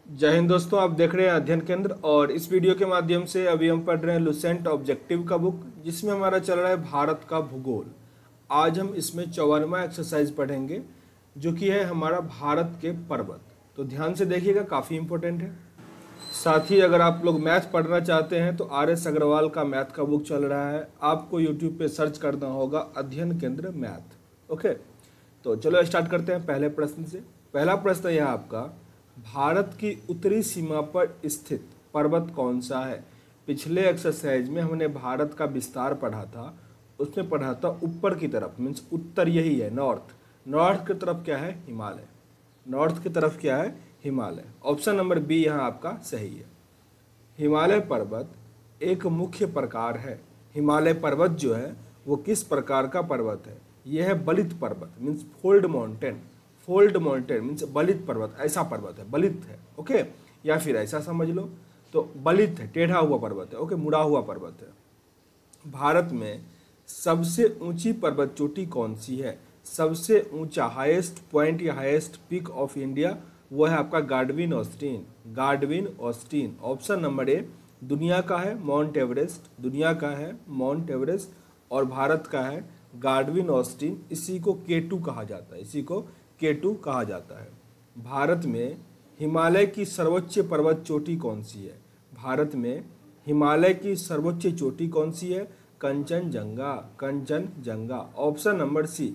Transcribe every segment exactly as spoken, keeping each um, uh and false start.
जय हिंद दोस्तों, आप देख रहे हैं अध्ययन केंद्र। और इस वीडियो के माध्यम से अभी हम पढ़ रहे हैं लुसेंट ऑब्जेक्टिव का बुक, जिसमें हमारा चल रहा है भारत का भूगोल। आज हम इसमें चौवनवा एक्सरसाइज पढ़ेंगे, जो कि है हमारा भारत के पर्वत। तो ध्यान से देखिएगा, काफ़ी इंपॉर्टेंट है। साथ ही अगर आप लोग मैथ पढ़ना चाहते हैं तो आर एस अग्रवाल का मैथ का बुक चल रहा है। आपको यूट्यूब पे सर्च करना होगा अध्ययन केंद्र मैथ। ओके, तो चलो स्टार्ट करते हैं पहले प्रश्न से। पहला प्रश्न यह आपका, भारत की उत्तरी सीमा पर स्थित पर्वत कौन सा है। पिछले एक्सरसाइज में हमने भारत का विस्तार पढ़ा था, उसमें पढ़ा था ऊपर की तरफ, मीन्स उत्तर यही है, नॉर्थ। नॉर्थ की तरफ क्या है? हिमालय। नॉर्थ की तरफ क्या है? हिमालय। ऑप्शन नंबर बी यहाँ आपका सही है। हिमालय पर्वत एक मुख्य प्रकार है। हिमालय पर्वत जो है वो किस प्रकार का पर्वत है? यह है बलित पर्वत, means fold mountain. Fold mountain means बलित पर्वत, ऐसा पर्वत है, बलित है। ओके, या फिर ऐसा समझ लो तो बलित है, टेढ़ा हुआ पर्वत है। ओके, मुड़ा हुआ पर्वत है। भारत में सबसे ऊंची पर्वत चोटी कौन सी है? सबसे ऊंचा, हाईएस्ट पॉइंट या हाईएस्ट पीक ऑफ इंडिया, वो है आपका Godwin Austen. Godwin Austen. Option number A दुनिया का है माउंट एवरेस्ट। दुनिया का है माउंट एवरेस्ट और भारत का है गार्डविन ऑस्टीन। इसी को के टू कहा जाता है, इसी को के टू कहा जाता है। भारत में हिमालय की सर्वोच्च पर्वत चोटी कौन सी है? भारत में हिमालय की सर्वोच्च चोटी कौन सी है? Kanchenjunga. Kanchenjunga. Option number C.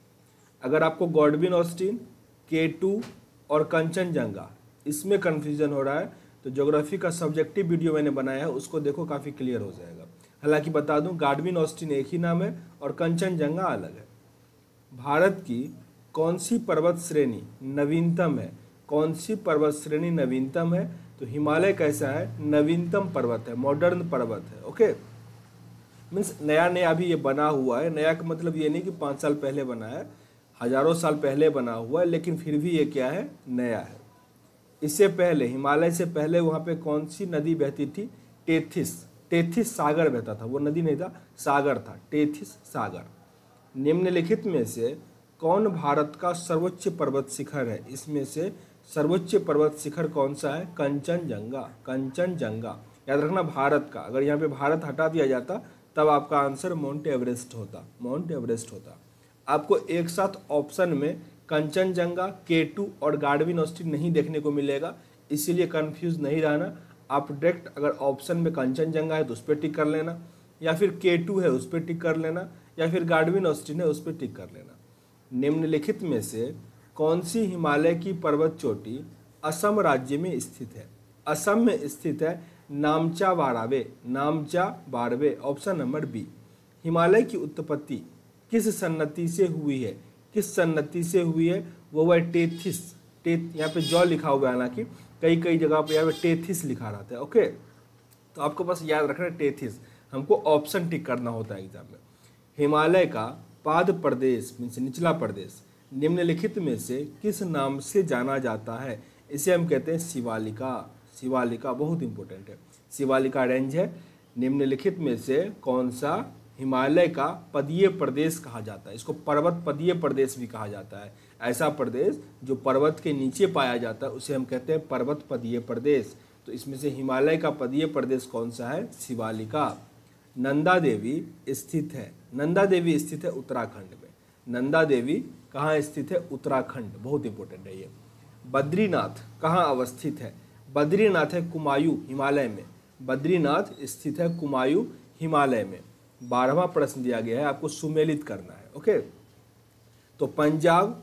अगर आपको गार्डविन ऑस्टीन, के टू और कंचनजंगा इसमें कन्फ्यूजन हो रहा है तो ज्योग्राफी का सब्जेक्टिव वीडियो मैंने बनाया है, उसको देखो, काफ़ी क्लियर हो जाएगा। हालांकि बता दूं, गार्डविन ऑस्टीन एक ही नाम है और कंचनजंगा अलग है। भारत की कौन सी पर्वत श्रेणी नवीनतम है? कौन सी पर्वत श्रेणी नवीनतम है? तो हिमालय कैसा है? नवीनतम पर्वत है, मॉडर्न पर्वत है। ओके, मीन्स नया नया अभी ये बना हुआ है। नया का मतलब ये नहीं कि पाँच साल पहले बना है, हजारों साल पहले बना हुआ है, लेकिन फिर भी ये क्या है? नया है। इससे पहले, हिमालय से पहले वहाँ पे कौन सी नदी बहती थी? टेथिस। टेथिस सागर बहता था, वो नदी नहीं था, सागर था, टेथिस सागर। निम्नलिखित में से कौन भारत का सर्वोच्च पर्वत शिखर है? इसमें से सर्वोच्च पर्वत शिखर कौन सा है? कंचनजंगा। कंचनजंगा याद रखना, भारत का। अगर यहाँ पे भारत हटा दिया जाता तब आपका आंसर माउंट एवरेस्ट होता, माउंट एवरेस्ट होता। आपको एक साथ ऑप्शन में कंचनजंगा, के टू और गार्डविन ऑस्टीन नहीं देखने को मिलेगा, इसीलिए कंफ्यूज नहीं रहना। आप डायरेक्ट अगर ऑप्शन में कंचनजंगा है तो उस पर टिक कर लेना, या फिर के टू है उस पर टिक कर लेना, या फिर गार्डविन ऑस्टीन है उस पर टिक कर लेना। निम्नलिखित में से कौन सी हिमालय की पर्वत चोटी असम राज्य में स्थित है? असम में स्थित है Namcha Barwa. Namcha Barwa. Option number B. Himalaya की उत्पत्ति किस सन्नति से हुई है? किस सन्नति से हुई है? वो है टेथिस। टेथ यहाँ पे जॉ लिखा हुआ है, हालांकि कई कई जगह पे यहाँ पे टेथिस लिखा रहता है। ओके, तो आपको बस याद रखना है टेथिस। हमको ऑप्शन टिक करना होता है एग्जाम में। हिमालय का पाद प्रदेश मीन्स निचला प्रदेश निम्नलिखित में से किस नाम से जाना जाता है? इसे हम कहते हैं शिवालिका। शिवालिका बहुत इंपॉर्टेंट है। शिवालिका रेंज है। निम्नलिखित में से कौन सा हिमालय का पदीय प्रदेश कहा जाता है? इसको पर्वत पदीय प्रदेश भी कहा जाता है। ऐसा प्रदेश जो पर्वत के नीचे पाया जाता है उसे हम कहते हैं पर्वत पदीय प्रदेश। तो इसमें से हिमालय का पदीय प्रदेश कौन सा है? शिवालिका। नंदा देवी स्थित है। नंदा देवी स्थित है उत्तराखंड में। नंदा देवी कहाँ स्थित है? उत्तराखंड। बहुत इंपॉर्टेंट है ये। बद्रीनाथ कहाँ अवस्थित है? बद्रीनाथ है कुमायूं, हिमालय में। बद्रीनाथ स्थित है कुमायूं, हिमालय में। बारहवां प्रश्न दिया गया है, आपको सुमेलित करना है। ओके, तो पंजाब,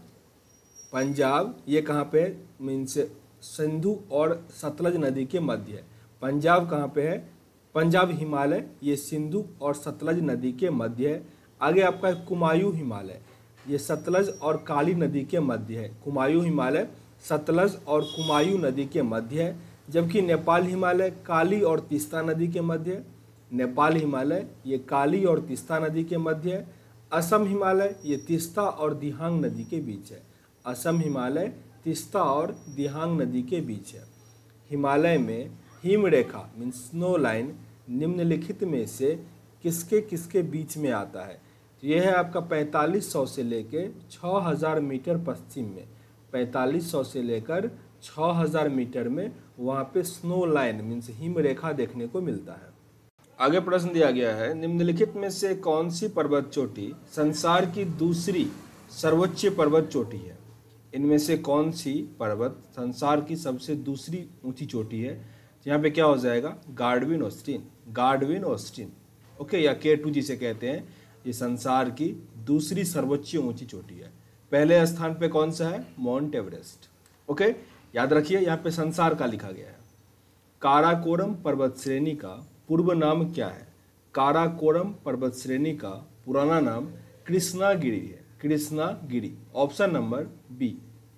पंजाब ये कहाँ पे है? मीन्स सिंधु और सतलज नदी के मध्य है। पंजाब कहाँ पे है? पंजाब हिमालय, ये सिंधु और सतलज नदी के मध्य है। आगे आपका है कुमायूं हिमालय, ये सतलज और काली नदी के मध्य है। कुमायूं हिमालय सतलज और कुमायूं नदी के मध्य है। जबकि नेपाल हिमालय काली और तीस्ता नदी के मध्य है। नेपाल हिमालय ये काली और तीस्ता नदी के मध्य है। असम हिमालय ये तीस्ता और दिहांग नदी के बीच है। असम हिमालय तीस्ता और दिहांग नदी के बीच है। हिमालय में हिमरेखा मीन्स स्नो लाइन निम्नलिखित में से किसके किसके बीच में आता है? यह है आपका पैंतालीस सौ से लेकर छः हज़ार मीटर पश्चिम में। पैंतालीस सौ से लेकर छः हज़ार मीटर में वहाँ पे स्नो लाइन मीन्स हिम रेखा देखने को मिलता है। आगे प्रश्न दिया गया है, निम्नलिखित में से कौन सी पर्वत चोटी संसार की दूसरी सर्वोच्च पर्वत चोटी है? इनमें से कौन सी पर्वत संसार की सबसे दूसरी ऊंची चोटी है? यहाँ पे क्या हो जाएगा, Godwin Austen, Godwin Austen, okay, या के टू जिसे कहते हैं, ये संसार की दूसरी सर्वोच्च ऊंची चोटी है। पहले स्थान पे कौन सा है, माउंट एवरेस्ट, ओके, याद रखिए यहाँ पे संसार का लिखा गया है। काराकोरम पर्वत श्रेणी का पूर्व नाम क्या है? काराकोरम पर्वत श्रेणी का पुराना नाम कृष्णागिरी है, Krishnagiri, option number B.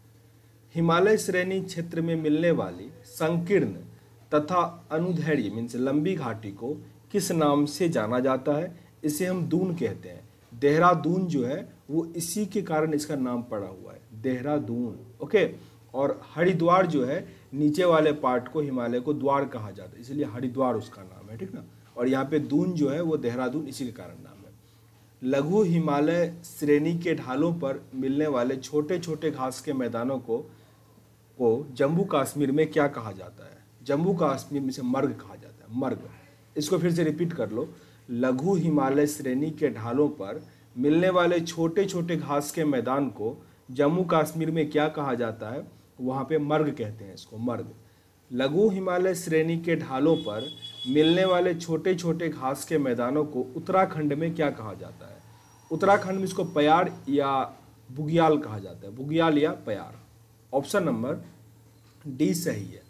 Himalaya श्रेणी क्षेत्र में मिलने वाली संकीर्ण तथा अनुदैर्घ्य मीन्स लंबी घाटी को किस नाम से जाना जाता है? इसे हम दून कहते हैं। देहरादून जो है वो इसी के कारण इसका नाम पड़ा हुआ है, देहरादून, ओके। और हरिद्वार जो है नीचे वाले पार्ट को हिमालय को द्वार कहा जाता है, इसलिए हरिद्वार उसका नाम है, ठीक ना। और यहाँ पे दून जो है वो देहरादून इसी के कारण नाम है। लघु हिमालय श्रेणी के ढालों पर मिलने वाले छोटे छोटे घास के मैदानों को को जम्मू कश्मीर में क्या कहा जाता है? जम्मू कश्मीर में से मर्ग कहा जाता है, मर्ग। इसको फिर से रिपीट कर लो, लघु हिमालय श्रेणी के ढालों पर मिलने वाले छोटे छोटे घास के मैदान को जम्मू कश्मीर में क्या कहा जाता है? वहाँ पे मर्ग कहते हैं इसको, मर्ग। लघु हिमालय श्रेणी के ढालों पर मिलने वाले छोटे छोटे घास के मैदानों को उत्तराखंड में क्या कहा जाता है? उत्तराखंड में इसको पयार या बुग्याल कहा जाता है, बुग्याल या पयार, ऑप्शन नंबर डी सही है।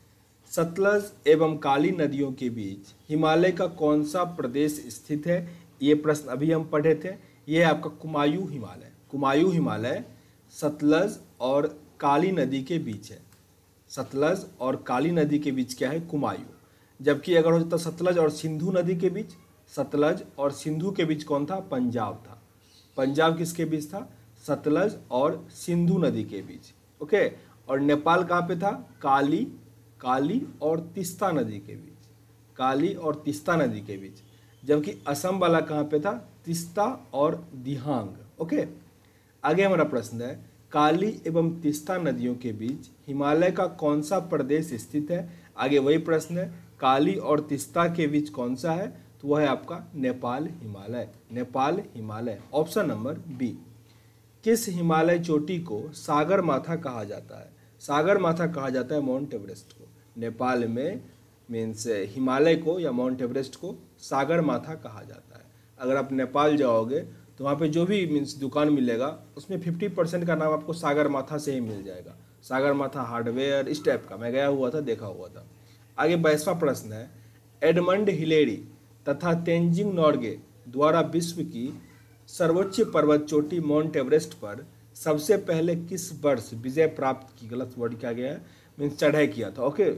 सतलज एवं काली नदियों के बीच हिमालय का कौन सा प्रदेश स्थित है? ये प्रश्न अभी हम पढ़े थे, ये है आपका कुमायूं हिमालय, कुमायूं हिमालय सतलज और काली नदी के बीच है। सतलज और काली नदी के बीच क्या है? कुमायूं। जबकि अगर हो जाता सतलज और सिंधु नदी के बीच, सतलज और सिंधु के बीच कौन था? पंजाब था। पंजाब किसके बीच था? सतलज और सिंधु नदी के बीच, ओके। और नेपाल कहाँ पे था? काली काली और तीस्ता नदी के बीच, काली और तीस्ता नदी के बीच। जबकि असम वाला कहाँ पे था? तीस्ता और दिहांग, ओके। आगे हमारा प्रश्न है, काली एवं तीस्ता नदियों के बीच हिमालय का कौन सा प्रदेश स्थित है? आगे वही प्रश्न है, काली और तीस्ता के बीच कौन सा है? तो वह है आपका Nepal Himalaya, Nepal Himalaya, option number B. किस हिमालय चोटी को सागर माथा कहा जाता है? सागर माथा कहा जाता है माउंट एवरेस्ट को। नेपाल में मीन्स हिमालय को या माउंट एवरेस्ट को सागर माथा कहा जाता है। अगर आप नेपाल जाओगे तो वहाँ पे जो भी मीन्स दुकान मिलेगा उसमें पचास परसेंट का नाम आपको सागर माथा से ही मिल जाएगा, सागर माथा हार्डवेयर, इस टाइप का। मैं गया हुआ था, देखा हुआ था। आगे बाईसवां प्रश्न है, एडमंड हिलेरी तथा तेंजिंग नॉर्गे द्वारा विश्व की सर्वोच्च पर्वत चोटी माउंट एवरेस्ट पर सबसे पहले किस वर्ष विजय प्राप्त की? गलत वर्ड किया गया है, मीन्स चढ़ाई किया था, ओके।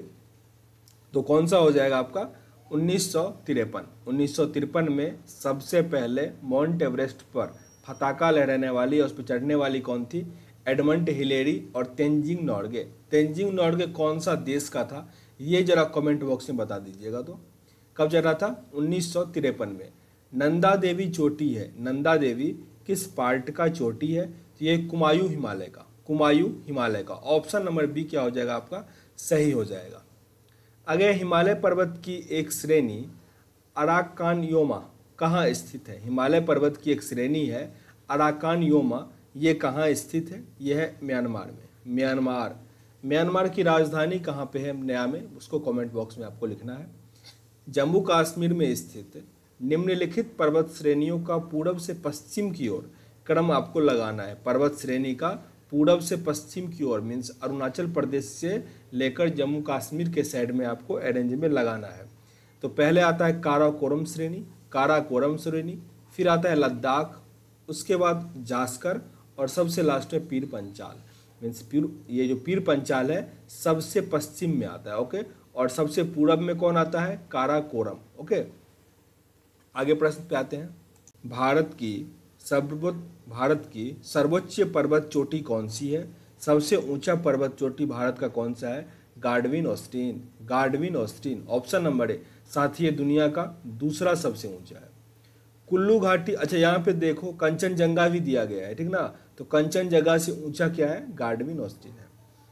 तो कौन सा हो जाएगा आपका? उन्नीस सौ तिरपन। उन्नीस सौ तिरपन में सबसे पहले माउंट एवरेस्ट पर पताका लहराने वाली और उस पर चढ़ने वाली कौन थी? एडमंड हिलेरी और तेंजिंग नॉर्गे। तेंजिंग नॉर्गे कौन सा देश का था? ये जरा कमेंट बॉक्स में बता दीजिएगा। तो कब चढ़ा था? उन्नीस सौ तिरपन में। नंदा देवी चोटी है, नंदा देवी किस पार्ट का चोटी है? तो ये कुमायूं हिमालय का, कुमायूं हिमालय का, ऑप्शन नंबर बी क्या हो जाएगा आपका? सही हो जाएगा। आगे हिमालय पर्वत की एक श्रेणी अराकानयोमा कहाँ स्थित है? हिमालय पर्वत की एक श्रेणी है अराकानयोमा, ये कहाँ स्थित है? यह है म्यांमार में, म्यांमार। म्यांमार की राजधानी कहाँ पे है नया में? उसको कमेंट बॉक्स में आपको लिखना है। जम्मू कश्मीर में स्थित निम्नलिखित पर्वत श्रेणियों का पूर्व से पश्चिम की ओर क्रम आपको लगाना है। पर्वत श्रेणी का पूर्व से पश्चिम की ओर मीन्स अरुणाचल प्रदेश से लेकर जम्मू कश्मीर के साइड में आपको अरेंज में लगाना है। तो पहले आता है काराकोरम श्रेणी, काराकोरम श्रेणी, फिर आता है लद्दाख, उसके बाद जास्कर और सबसे लास्ट में पीर पंचाल। मीन्स पीर, ये जो पीर पंचाल है सबसे पश्चिम में आता है, ओके। और सबसे पूर्व में कौन आता है? काराकोरम, ओके। आगे प्रश्न पे आते हैं, भारत की सर्वोच्च भारत की सर्वोच्च पर्वत चोटी कौन सी है? सबसे ऊंचा पर्वत चोटी भारत का कौन सा है? Godwin Austen, Godwin Austen, option number A. साथ ही ये दुनिया का दूसरा सबसे ऊंचा है। कुल्लू घाटी, अच्छा यहाँ पे देखो कंचनजंगा भी दिया गया है, ठीक ना। तो कंचनजंगा से ऊंचा क्या है? गार्डविन ऑस्टिन है।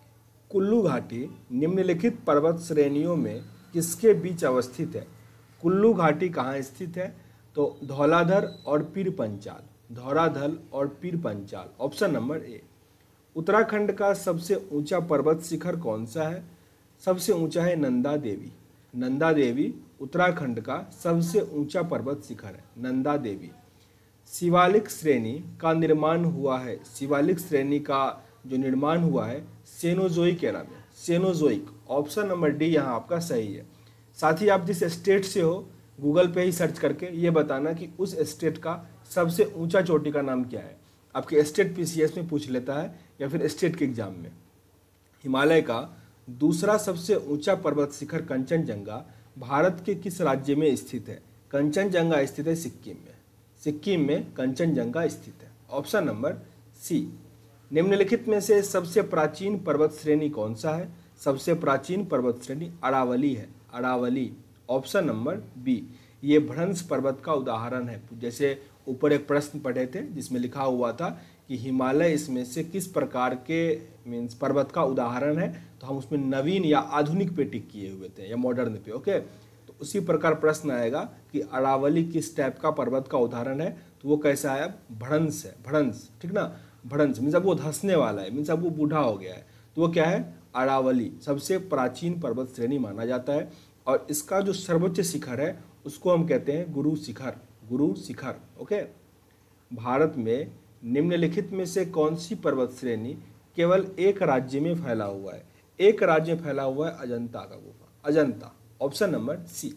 कुल्लू घाटी निम्नलिखित पर्वत श्रेणियों में किसके बीच अवस्थित है? कुल्लू घाटी कहाँ स्थित है? तो धौलाधर और पीर पंचाल, धौलाधर और Pir Panjal, option number A. Uttarakhand का सबसे ऊंचा पर्वत शिखर कौन सा है? सबसे ऊंचा है नंदा देवी। नंदा देवी उत्तराखंड का सबसे ऊंचा पर्वत शिखर है, नंदा देवी। शिवालिक श्रेणी का निर्माण हुआ है, शिवालिक श्रेणी का जो निर्माण हुआ है सेनोजोइक एरा में, सेनोजोइक, ऑप्शन नंबर डी यहाँ आपका सही है। साथ ही आप जिस स्टेट से हो गूगल पे ही सर्च करके ये बताना कि उस स्टेट का सबसे ऊंचा चोटी का नाम क्या है। आपके स्टेट पीसीएस में पूछ लेता है या फिर स्टेट के एग्जाम में। हिमालय का दूसरा सबसे ऊंचा पर्वत शिखर कंचनजंगा भारत के किस राज्य में स्थित है? कंचनजंगा स्थित है सिक्किम में, सिक्किम में कंचनजंगा स्थित है, ऑप्शन नंबर सी। निम्नलिखित में से सबसे प्राचीन पर्वत श्रेणी कौन सा है? सबसे प्राचीन पर्वत श्रेणी अरावली है, अरावली, ऑप्शन नंबर बी। ये भ्रंश पर्वत का उदाहरण है। जैसे ऊपर एक प्रश्न पढ़े थे जिसमें लिखा हुआ था कि हिमालय इसमें से किस प्रकार के मीन्स पर्वत का उदाहरण है, तो हम उसमें नवीन या आधुनिक पे टिक किए हुए थे या मॉडर्न पे। ओके, तो उसी प्रकार प्रश्न आएगा कि अरावली किस टाइप का पर्वत का उदाहरण है, तो वो कैसा है? भ्रंश है, भ्रंश, ठीक ना। भ्रंश मीन्स अब वो धंसने वाला है, मीन्स अब वो बूढ़ा हो गया है, तो वो क्या है? अरावली सबसे प्राचीन पर्वत श्रेणी माना जाता है। और इसका जो सर्वोच्च शिखर है उसको हम कहते हैं गुरु शिखर, गुरु शिखर। ओके, भारत में निम्नलिखित में से कौन सी पर्वत श्रेणी केवल एक राज्य में फैला हुआ है? एक राज्य में फैला हुआ है अजंता का गुफा, Ajanta, option number C.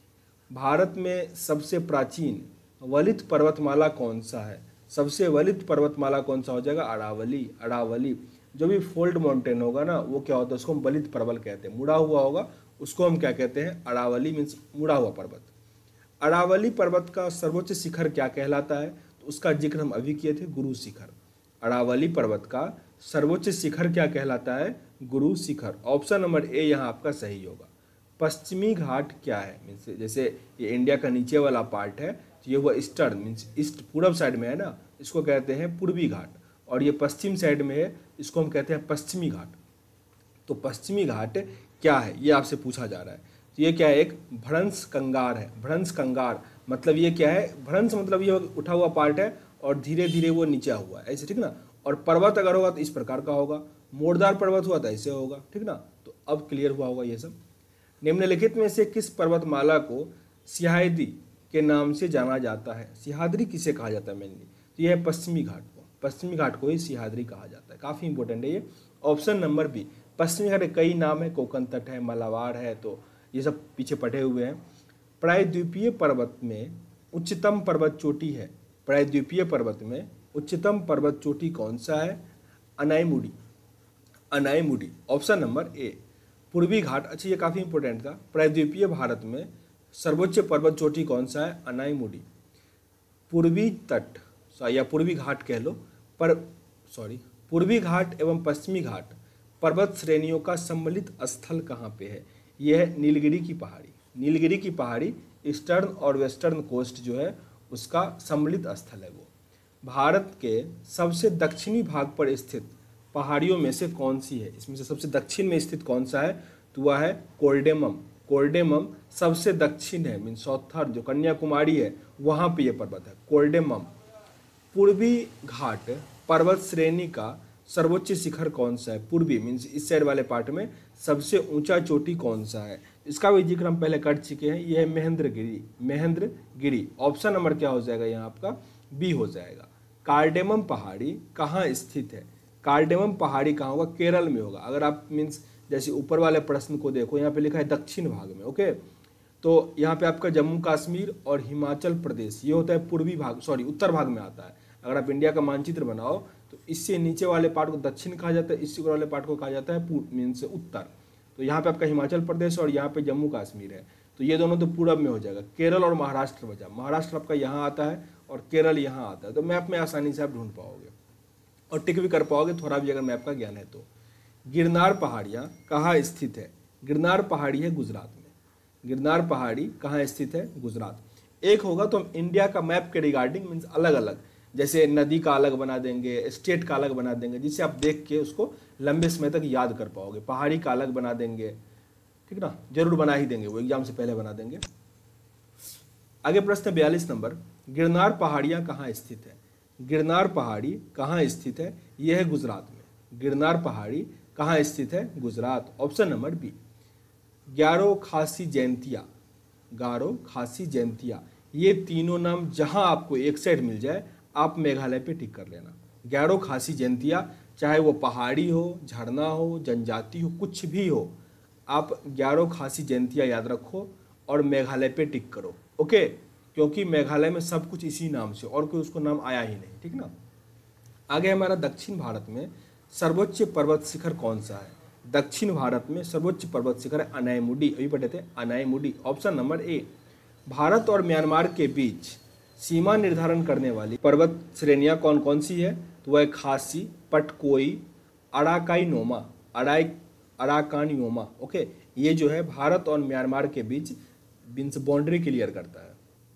Bharat में सबसे प्राचीन वलित पर्वतमाला कौन सा है? सबसे वलित पर्वतमाला कौन सा हो जाएगा? अरावली, अरावली। जो भी फोल्ड माउंटेन होगा ना वो क्या होता है? उसको हम वलित पर्वत कहते हैं। मुड़ा हुआ होगा उसको हम क्या कहते हैं? अरावली, मीन्स मुड़ा हुआ पर्वत। अरावली पर्वत का सर्वोच्च शिखर क्या कहलाता है? तो उसका जिक्र हम अभी किए थे, गुरु शिखर। अरावली पर्वत का सर्वोच्च शिखर क्या कहलाता है? गुरु शिखर, ऑप्शन नंबर ए यहाँ आपका सही होगा। पश्चिमी घाट क्या है? मीन्स जैसे ये इंडिया का नीचे वाला पार्ट है, तो ये वो ईस्टर्न मीन्स ईस्ट पूरब साइड में है ना, इसको कहते हैं पूर्वी घाट। और ये पश्चिम साइड में है, इसको हम कहते हैं पश्चिमी घाट। तो पश्चिमी घाट क्या है ये आपसे पूछा जा रहा है। तो ये क्या है? एक भ्रंश कंगार है, भ्रंश कंगार मतलब ये क्या है? भ्रंश मतलब ये उठा हुआ पार्ट है और धीरे धीरे वो नीचा हुआ है, ऐसे, ठीक ना। और पर्वत अगर होगा तो इस प्रकार का होगा, मोड़दार पर्वत हुआ तो ऐसे होगा, ठीक ना। तो अब क्लियर हुआ होगा ये सब। निम्नलिखित में से किस पर्वतमाला को सिहाद्री के नाम से जाना जाता है? सिहाद्री किसे कहा जाता है मेनली? तो यह है पश्चिमी घाट को, पश्चिमी घाट को ही सिहाद्री कहा जाता है। काफ़ी इंपॉर्टेंट है ये, ऑप्शन नंबर बी। पश्चिमी घाट के कई नाम है, कोकन तट है, मलाबार है, तो ये सब पीछे पढ़े हुए हैं। प्रायद्वीपीय पर्वत में उच्चतम पर्वत चोटी है, प्रायद्वीपीय पर्वत में उच्चतम पर्वत चोटी कौन सा है? Anamudi, Anamudi, option number A. पूर्वी घाट, अच्छा ये काफ़ी इंपॉर्टेंट था। प्रायद्वीपीय भारत में सर्वोच्च पर्वत चोटी कौन सा है? अनाईमुडी। पूर्वी तट या पूर्वी घाट कह लो, पर सॉरी पूर्वी घाट एवं पश्चिमी घाट पर्वत श्रेणियों का सम्मिलित स्थल कहाँ पे है? यह है नीलगिरी की पहाड़ी, नीलगिरी की पहाड़ी ईस्टर्न और वेस्टर्न कोस्ट जो है उसका सम्मिलित स्थल है वो। भारत के सबसे दक्षिणी भाग पर स्थित पहाड़ियों में से कौन सी है? इसमें से सबसे दक्षिण में स्थित कौन सा है? तो वह है कोल्डेमम, कोल्डेमम सबसे दक्षिण है, मीन साउथर्न जो कन्याकुमारी है वहाँ पे ये पर्वत है, कोल्डेमम। पूर्वी घाट पर्वत श्रेणी का सर्वोच्च शिखर कौन सा है? पूर्वी मीन्स इस साइड वाले पार्ट में सबसे ऊंचा चोटी कौन सा है? इसका भी जिक्र हम पहले कर चुके हैं, यह है महेंद्रगिरी, महेंद्रगिरी, ऑप्शन नंबर क्या हो जाएगा यहाँ आपका? बी हो जाएगा। कार्डेमम पहाड़ी कहाँ स्थित है? कार्डेमम पहाड़ी कहाँ होगा? केरल में होगा। अगर आप मीन्स जैसे ऊपर वाले प्रश्न को देखो, यहाँ पे लिखा है दक्षिण भाग में, ओके, तो यहाँ पे आपका जम्मू कश्मीर और हिमाचल प्रदेश ये होता है पूर्वी भाग, सॉरी उत्तर भाग में आता है। अगर आप इंडिया का मानचित्र बनाओ तो इससे नीचे वाले पार्ट को दक्षिण कहा जाता है, इससे ऊपर वाले पार्ट को कहा जाता है पूर्व मीन्स उत्तर। तो यहाँ पे आपका हिमाचल प्रदेश और यहाँ पे जम्मू कश्मीर है, तो ये दोनों तो पूरब में हो जाएगा। केरल और महाराष्ट्र बचा, महाराष्ट्र आपका यहाँ आता है और केरल यहाँ आता है, तो मैप में आसानी से आप ढूंढ पाओगे और टिक भी कर पाओगे थोड़ा भी अगर मैप का ज्ञान है तो। गिरनार पहाड़ियाँ कहाँ स्थित है? गिरनार पहाड़ी है गुजरात में, गिरनार पहाड़ी कहाँ स्थित है? गुजरात। एक होगा तो हम इंडिया का मैप के रिगार्डिंग मीन्स अलग अलग, जैसे नदी का अलग बना देंगे, स्टेट का अलग बना देंगे, जिससे आप देख के उसको लंबे समय तक याद कर पाओगे। पहाड़ी का अलग बना देंगे, ठीक ना, जरूर बना ही देंगे, वो एग्जाम से पहले बना देंगे। आगे प्रश्न बयालीस नंबर, गिरनार पहाड़ियाँ कहाँ स्थित है? गिरनार पहाड़ी कहाँ स्थित है? यह है गुजरात में। गिरनार पहाड़ी कहाँ स्थित है? गुजरात। Option number B. ग्यारह खासी जयंतिया, गारो खासी जयंतिया, ये तीनों नाम जहां आपको एक साइड मिल जाए आप मेघालय पे टिक कर लेना। ग्यारह खासी जयंतिया, चाहे वो पहाड़ी हो, झरना हो, जनजाति हो, कुछ भी हो, आप ग्यारह खासी जयंतिया याद रखो और मेघालय पे टिक करो। ओके, क्योंकि मेघालय में सब कुछ इसी नाम से, और कोई उसको नाम आया ही नहीं, ठीक ना। आगे हमारा दक्षिण भारत में सर्वोच्च पर्वत शिखर कौन सा है? दक्षिण भारत में सर्वोच्च पर्वत शिखर है अनायमुडी। अभी पढ़े थे Anamudi. Option number A. Bharat और म्यांमार के बीच सीमा निर्धारण करने वाली पर्वत श्रेणियां कौन कौन सी है? तो वह खासी, पटकोई, अराकाईनोमा, अराई अराकानियोमा। ओके, ये जो है भारत और म्यांमार के बीच बीच बाउंड्री क्लियर करता है।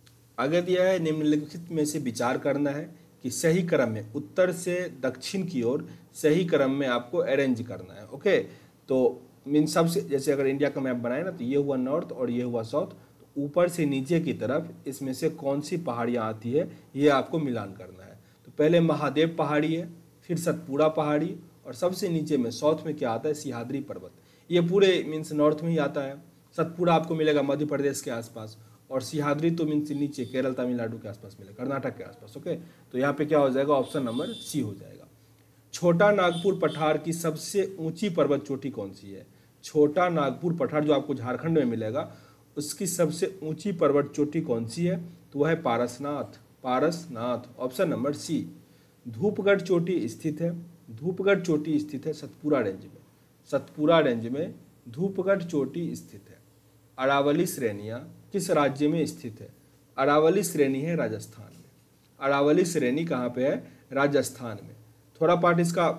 आगे दिया है निम्नलिखित में से विचार करना है कि सही क्रम में उत्तर से दक्षिण की ओर सही क्रम में आपको अरेंज करना है। ओके, तो मीन सबसे, जैसे अगर इंडिया का मैप बनाए ना, तो ये हुआ नॉर्थ और ये हुआ साउथ, तो ऊपर से नीचे की तरफ इसमें से कौन सी पहाड़ियाँ आती है ये आपको मिलान करना है। तो पहले महादेव पहाड़ी है, फिर सतपुड़ा पहाड़ी, और सबसे नीचे में साउथ में क्या आता है? सिहाद्री पर्वत। ये पूरे मीन्स नॉर्थ में ही आता है। सतपुड़ा आपको मिलेगा मध्य प्रदेश के आसपास, और सिहाद्री तो मीन्स नीचे केरल तमिलनाडु के आसपास मिलेगा, कर्नाटक के आसपास। ओके, तो यहाँ पे क्या हो जाएगा? ऑप्शन नंबर सी हो जाएगा। छोटा नागपुर पठार की सबसे ऊंची पर्वत चोटी कौन सी है? छोटा नागपुर पठार जो आपको झारखंड में मिलेगा, उसकी सबसे ऊंची पर्वत चोटी कौन सी है? तो वह है Parasnath. Parasnath. Option number C. Dhupgarh चोटी स्थित है, धूपगढ़ चोटी स्थित है सतपुड़ा रेंज में। सतपुड़ा रेंज में धूपगढ़ चोटी स्थित है। अरावली श्रेणियाँ किस राज्य में स्थित है? अरावली श्रेणी है राजस्थान में। अरावली श्रेणी कहाँ पे है? राजस्थान में। थोड़ा पार्ट इसका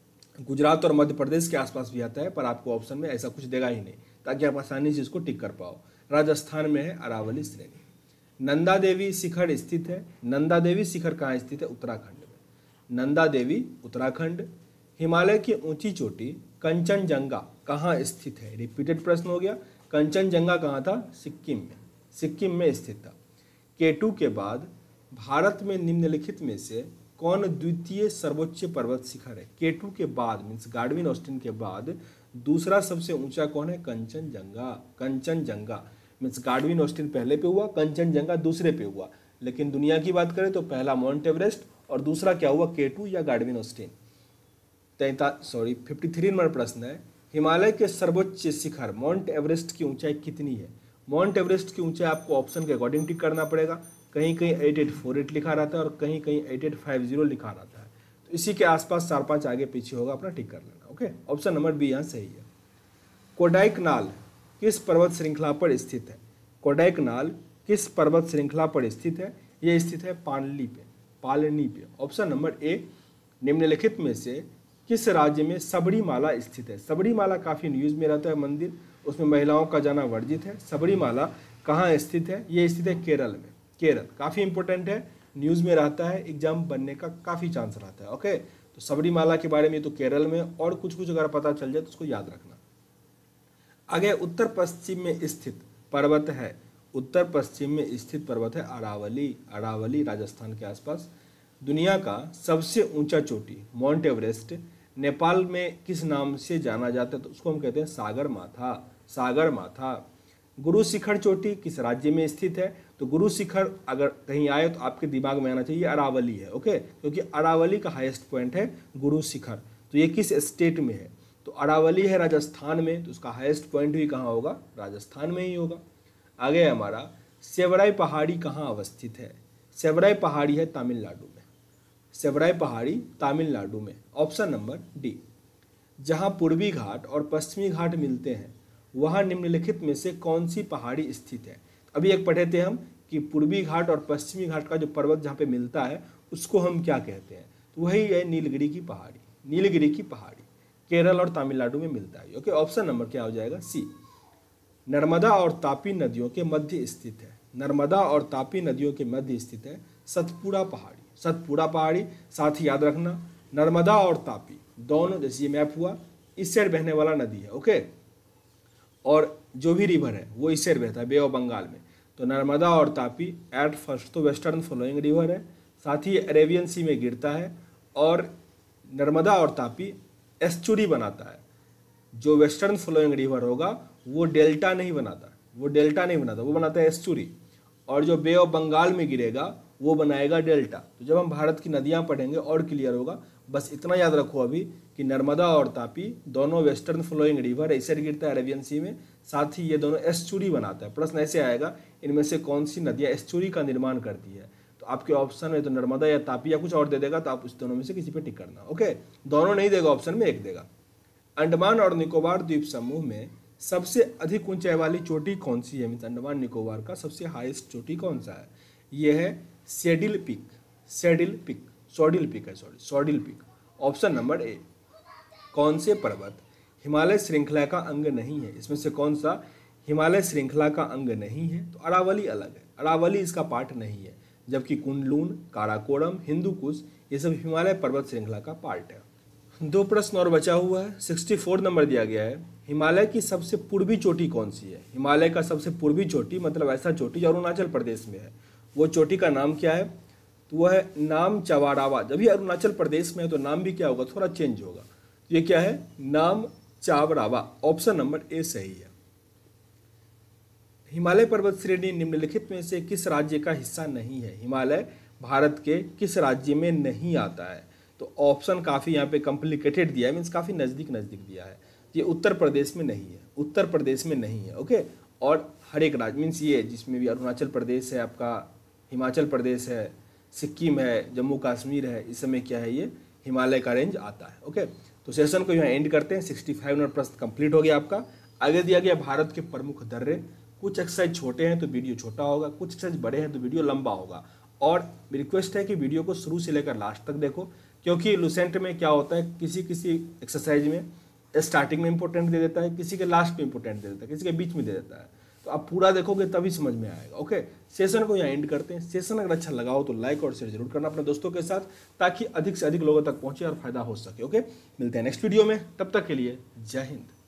गुजरात और मध्य प्रदेश के आसपास भी आता है, पर आपको ऑप्शन में ऐसा कुछ देगा ही नहीं, ताकि आप आसानी से इसको टिक कर पाओ। राजस्थान में है अरावली श्रेणी। नंदा देवी शिखर स्थित है। नंदा देवी शिखर कहाँ स्थित है? उत्तराखंड में। नंदा देवी उत्तराखंड। हिमालय की ऊंची चोटी कंचनजंगा कहाँ स्थित है? रिपीटेड प्रश्न हो गया। कंचनजंगा कहाँ था? सिक्किम में। सिक्किम में स्थित था। केटू के बाद भारत में निम्नलिखित में से कौन द्वितीय सर्वोच्च पर्वत शिखर है? केटू के बाद मीन्स गार्डविन ऑस्टिन के बाद दूसरा सबसे ऊंचा कौन है? Kanchenjunga. Kanchenjunga means Godwin Austen पहले पे हुआ, कंचनजंगा दूसरे पे हुआ, लेकिन दुनिया की बात करें तो पहला माउंट एवरेस्ट और दूसरा क्या हुआ? केटू या गार्डविन ऑस्टिन। तैंता सॉरी फिफ्टी थ्री नंबर प्रश्न है, हिमालय के सर्वोच्च शिखर माउंट एवरेस्ट की ऊंचाई कितनी है? माउंट एवरेस्ट की ऊंचाई आपको ऑप्शन के अकॉर्डिंग टिक करना पड़ेगा। कहीं कहीं एट एट फोर एट लिखा रहता है और कहीं कहीं एट एट फाइव जीरो लिखा रहता है, तो इसी के आसपास चार पांच आगे पीछे होगा, अपना टिक कर लेना। ओके, ऑप्शन नंबर बी यहाँ सही है। कोडाइकनाल किस पर्वत श्रृंखला पर स्थित है? कोडाइकनाल किस पर्वत श्रृंखला पर स्थित है? ये स्थित है पालनी पे। पालनी पे। Option number A. निम्नलिखित में से किस राज्य में सबरीमाला स्थित है? सबरीमाला काफ़ी न्यूज़ में रहता है मंदिर, उसमें महिलाओं का जाना वर्जित है। सबरीमाला कहाँ स्थित है? ये स्थित है केरल में। केरल काफ़ी इंपॉर्टेंट है, न्यूज़ में रहता है, एग्जाम बनने का काफ़ी चांस रहता है। ओके, तो सबरीमाला के बारे में तो केरल में, और कुछ कुछ अगर पता चल जाए तो उसको याद रखना। आगे उत्तर पश्चिम में स्थित पर्वत है, उत्तर पश्चिम में स्थित पर्वत है अरावली। अरावली राजस्थान के आसपास। दुनिया का सबसे ऊंचा चोटी माउंट एवरेस्ट नेपाल में किस नाम से जाना जाता है? तो उसको हम कहते हैं सागर माथा। सागर माथा। गुरु शिखर चोटी किस राज्य में स्थित है? तो गुरु शिखर अगर कहीं आए तो आपके दिमाग में आना चाहिए अरावली है। ओके, क्योंकि अरावली का हाईएस्ट पॉइंट है गुरु शिखर। तो ये किस स्टेट में है? तो अरावली है राजस्थान में, तो उसका हाईएस्ट पॉइंट भी कहाँ होगा? राजस्थान में ही होगा। आगे हमारा सेवराई पहाड़ी कहाँ अवस्थित है? सेवराई पहाड़ी है तमिलनाडु में। सेवराई पहाड़ी तमिलनाडु में। Option number D. जहां पूर्वी घाट और पश्चिमी घाट मिलते हैं वहां निम्नलिखित में से कौन सी पहाड़ी स्थित है? अभी एक पढ़े थे हम कि पूर्वी घाट और पश्चिमी घाट का जो पर्वत जहाँ पे मिलता है उसको हम क्या कहते हैं? तो वही है नीलगिरी की पहाड़ी। नीलगिरी की पहाड़ी केरल और तमिलनाडु में मिलता है। ओके, ऑप्शन नंबर क्या हो जाएगा? सी। नर्मदा और तापी नदियों के मध्य स्थित है। नर्मदा और तापी नदियों के मध्य स्थित है सतपुड़ा पहाड़ी। सतपुड़ा पहाड़ी। साथ ही याद रखना नर्मदा और तापी दोनों, जैसे ये मैप हुआ, इस साइड बहने वाला नदी है, ओके। और जो भी रिवर है वो इस साइड बहता है, बे ऑफ बंगाल में। तो नर्मदा और तापी एट फर्स्ट तो वेस्टर्न फ्लोइंग रिवर है, साथ ही अरेबियन सी में गिरता है। और नर्मदा और तापी एस्चुरी बनाता है। जो वेस्टर्न फ्लोइंग रिवर होगा वो डेल्टा नहीं बनाता, वो डेल्टा नहीं बनाता, वो बनाता है एस्चुरी। और जो बे ऑफ बंगाल में गिरेगा वो बनाएगा डेल्टा। तो जब हम भारत की नदियाँ पढ़ेंगे और क्लियर होगा। बस इतना याद रखो अभी कि नर्मदा और तापी दोनों वेस्टर्न फ्लोइंग रिवर, ऐसे गिरता है अरेबियन सी में, साथ ही ये दोनों एस्चुरी बनाता है। प्रश्न ऐसे आएगा, इनमें से कौन सी नदियाँ एस्चुरी का निर्माण करती है? तो आपके ऑप्शन में तो नर्मदा या तापी या कुछ और दे देगा, तो आप उस दोनों में से किसी पे टिक करना, ओके। दोनों नहीं देगा, ऑप्शन में एक देगा। अंडमान और निकोबार द्वीप समूह में सबसे अधिक ऊंचाई वाली चोटी कौन सी है? मीन्स अंडमान निकोबार का सबसे हाईएस्ट चोटी कौन सा है? यह है saddle peak, saddle peak, saddle peak है, sorry saddle peak. Option number A. कौन से पर्वत हिमालय श्रृंखला का अंग नहीं है? इसमें से कौन सा हिमालय श्रृंखला का अंग नहीं है? तो अरावली अलग है, अरावली इसका पार्ट नहीं है। जबकि कुंडलून, काराकोरम, हिंदुकुश ये सब हिमालय पर्वत श्रृंखला का पार्ट है। दो प्रश्न और बचा हुआ है। सिक्सटी फोर नंबर दिया गया है, हिमालय की सबसे पूर्वी चोटी कौन सी है? हिमालय का सबसे पूर्वी चोटी मतलब ऐसा चोटी जो अरुणाचल प्रदेश में है, वो चोटी का नाम क्या है? तो वह है नाम चावारावा। जब ये अरुणाचल प्रदेश में है तो नाम भी क्या होगा? थोड़ा चेंज होगा। तो ये क्या है? नाम चावरावा। ऑप्शन नंबर ए सही है। हिमालय पर्वत श्रेणी निम्नलिखित में से किस राज्य का हिस्सा नहीं है? हिमालय भारत के किस राज्य में नहीं आता है? तो ऑप्शन काफ़ी यहाँ पे कॉम्प्लिकेटेड दिया है, मीन्स काफ़ी नज़दीक नज़दीक दिया है। ये उत्तर प्रदेश में नहीं है, उत्तर प्रदेश में नहीं है, ओके। और हर एक राज्य मीन्स ये जिसमें भी अरुणाचल प्रदेश है, आपका हिमाचल प्रदेश है, सिक्किम है, जम्मू कश्मीर है, इस समय क्या है? ये हिमालय का रेंज आता है, ओके। तो सेशन को यहाँ एंड करते हैं। सिक्सटी फाइव नंबर प्रश्न कंप्लीट हो गया आपका। आगे दिया गया भारत के प्रमुख दर्रे। कुछ एक्सरसाइज छोटे हैं तो वीडियो छोटा होगा, कुछ एक्सरसाइज बड़े हैं तो वीडियो लंबा होगा। और रिक्वेस्ट है कि वीडियो को शुरू से लेकर लास्ट तक देखो, क्योंकि लुसेंट में क्या होता है, किसी किसी एक्सरसाइज में स्टार्टिंग में इंपॉर्टेंट दे देता है, किसी के लास्ट में इंपॉर्टेंट दे देता है, किसी के बीच में दे देता है। तो आप पूरा देखोगे तभी समझ में आएगा, ओके। सेशन को यहाँ एंड करते हैं। सेशन अगर अच्छा लगा हो तो लाइक और शेयर जरूर करना अपने दोस्तों के साथ, ताकि अधिक से अधिक लोगों तक पहुँचे और फायदा हो सके, ओके। मिलते हैं नेक्स्ट वीडियो में, तब तक के लिए जय हिंद।